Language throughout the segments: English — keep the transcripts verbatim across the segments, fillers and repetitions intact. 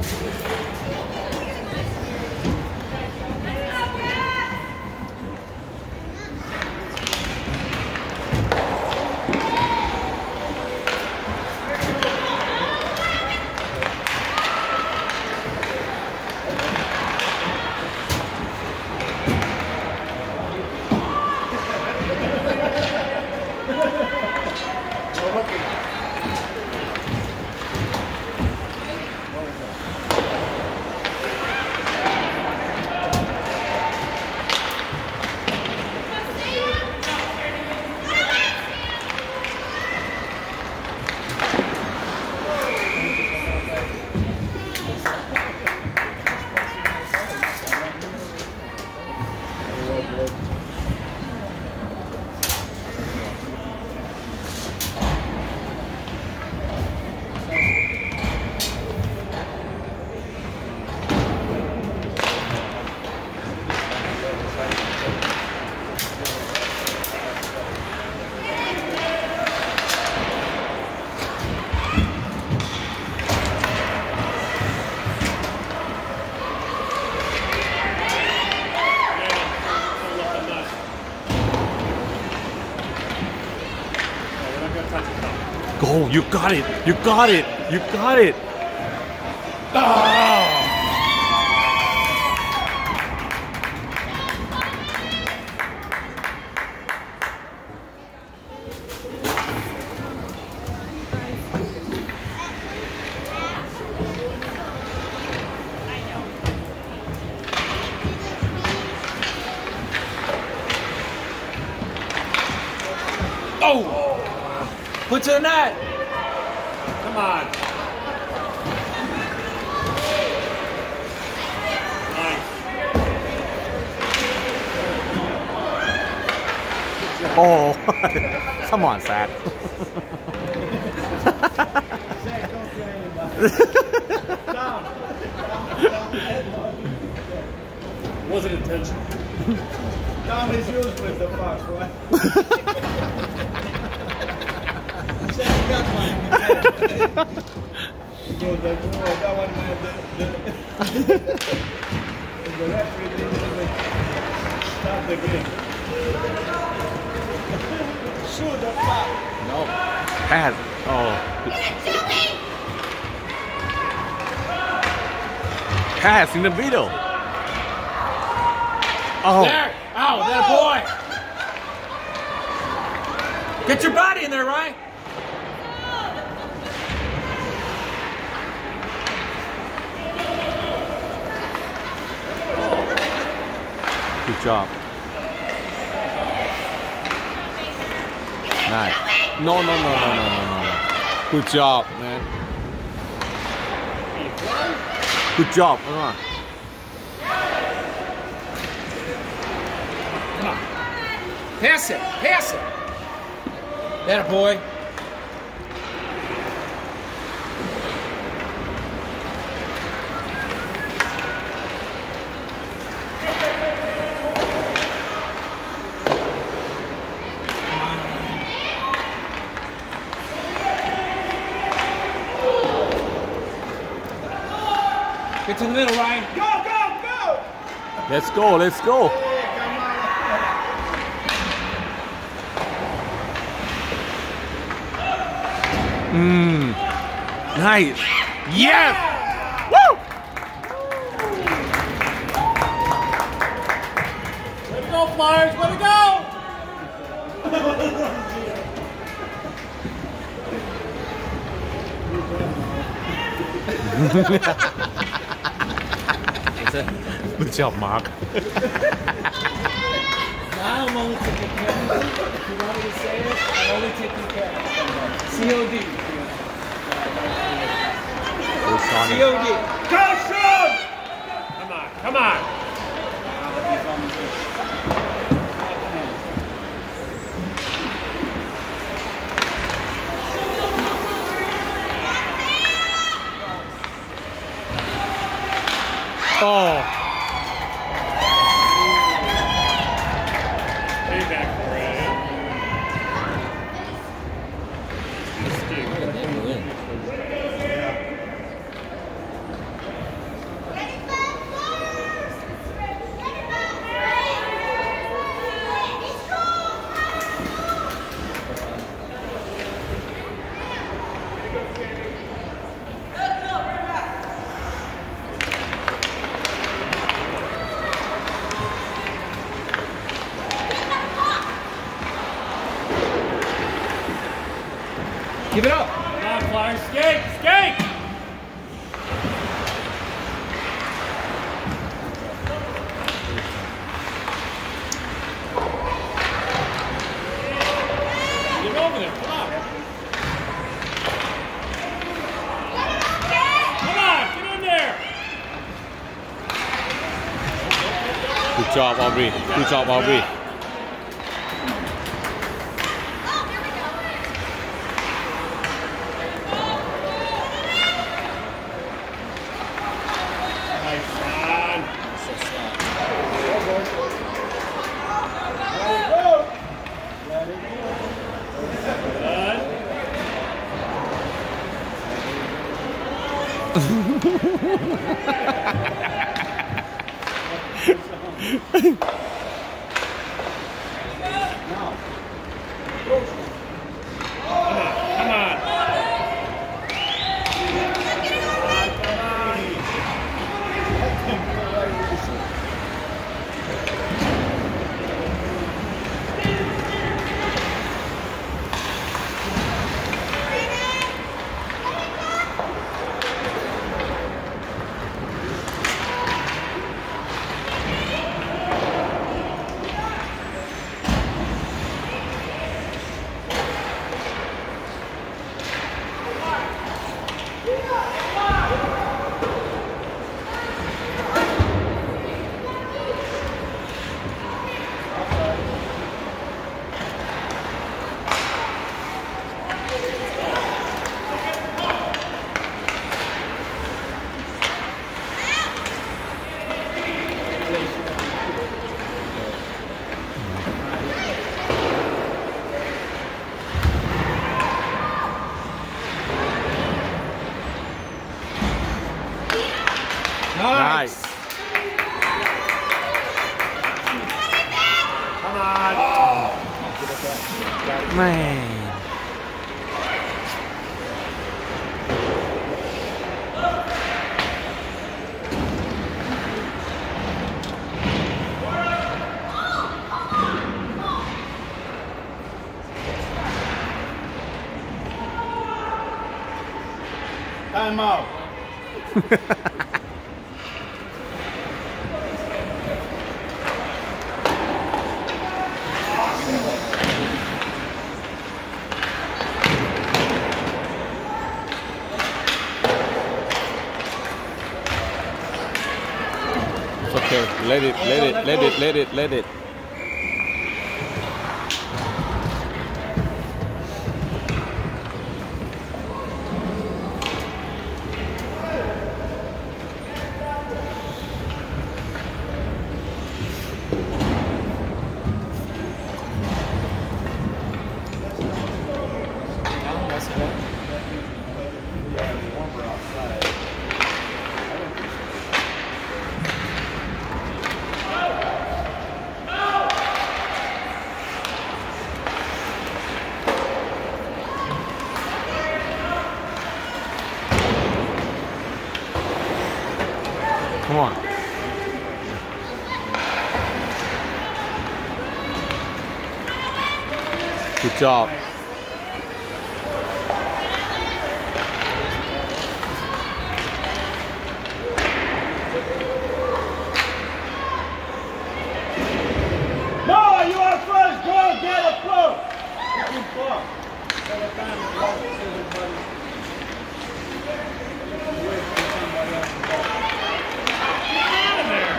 Go, you got it, you got it, you got it. Oh. Oh! Put to the net! Come on. Nice. Oh, come on, Zach. Wasn't intentional. Tom is yours with the box, right? Zach got one. Go, that one, man. The, the, the referee didn't stop the game. Shoot the pop. No. Pass. Oh. Pass in the middle. Oh. There! Ow, that boy! Get your body in there, Ryan! Good job. Nice. No, no, no, no, no, no, no. Good job, man. Good job. Come on. Come on. Pass it. Pass it. That boy. Get to the middle, Ryan. Go, go, go! Let's go, let's go. Mmm. Nice. Yes! Woo! Way to go, Flyers. Way to go! Good job, Mark. Now I'm only taking care of it. If you want me to say it, I'm only taking care of it. C O D. C O D. Go, Sean! Come on, come on. Oh. Payback for it. Good job, Aubrey. Good job, Aubrey. Nice, son. Let it go. Let it go. Come on. Nice. Come on. Man. Time out. It's okay. Let it, let it, let it, let it, let it. Come on. Good job. No, you are first. Go get a pro. Keep clock. By the time you walk, scissors, buddy. Wait for somebody else to walk. Get out of there.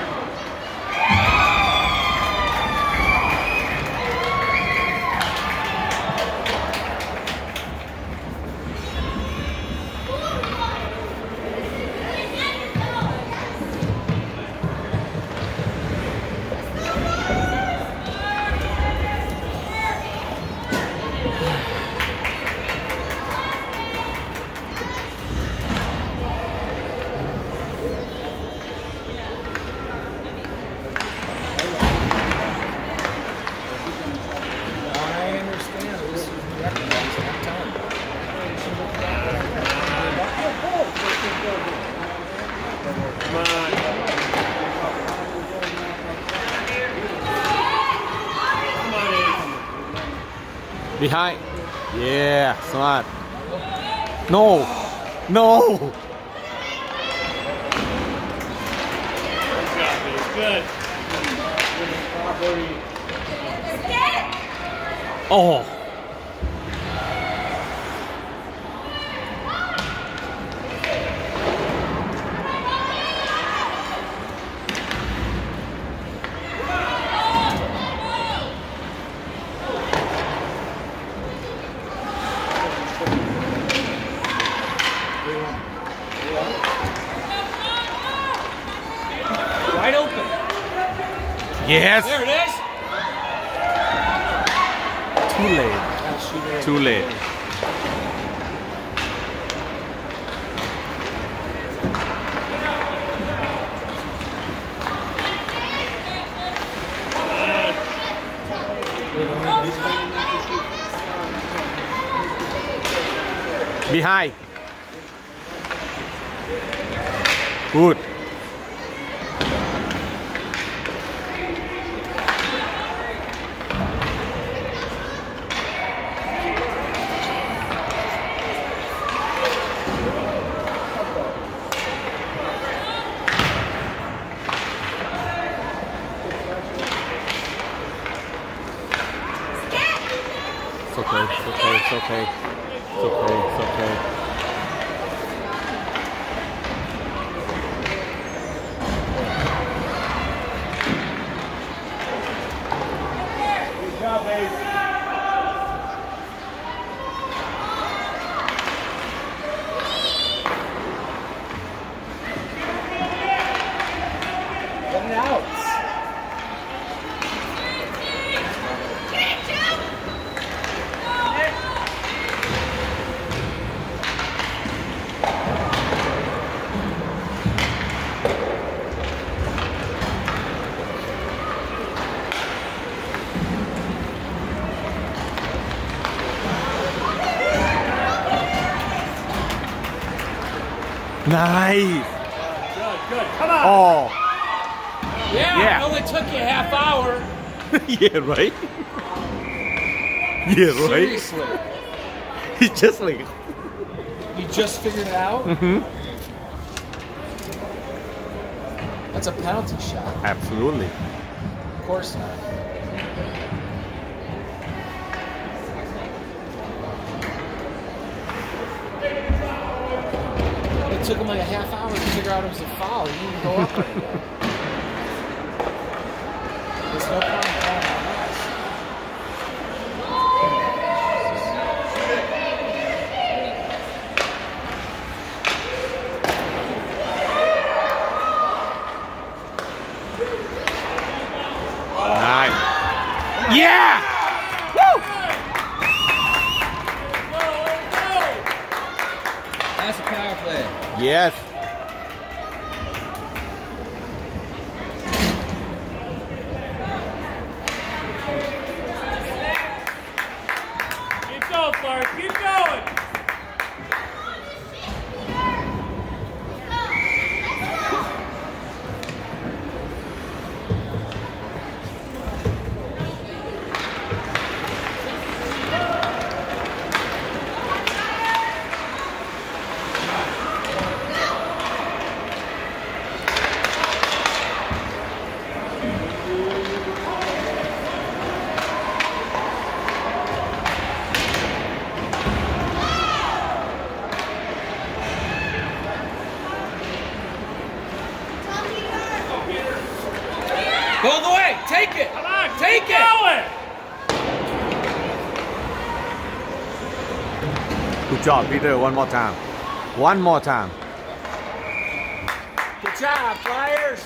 I understand. This is recognized. I'm telling you. Come on. Come on in. Behind. Yeah, smart. No. No. Good job, baby. Good. Oh. Yes. There it is. Too late. Ah, shoot it. Too late. Behind. Good. It's okay, it's okay, it's okay. It's okay, it's okay. Good job, babe. Get it out. Nice. Good, good. Come on. Oh. Yeah, Yeah. it only took you a half hour. Yeah, right? Yeah, right? Seriously. He's just like, You just figured it out? hmm That's a penalty shot. absolutely. Of course not. It took him like a half hour to figure out it was a foul. He didn't even go up on it yet. There's no point in calling on us. Nice. Yeah! Woo! That's a power play. Yes. Keep going, Clark. Keep going. Go all the way. Take it. Come on. Take keep it. going. Good job, Peter. One more time. One more time. Good job, Flyers.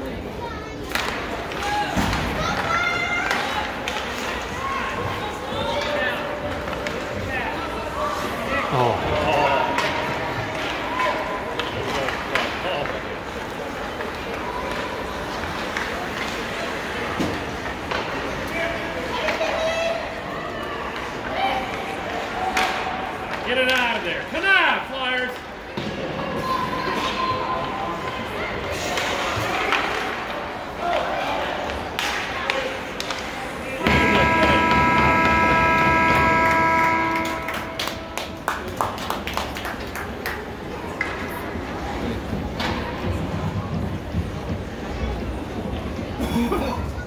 Oh. Get it out of there. Come on, Flyers. Come on.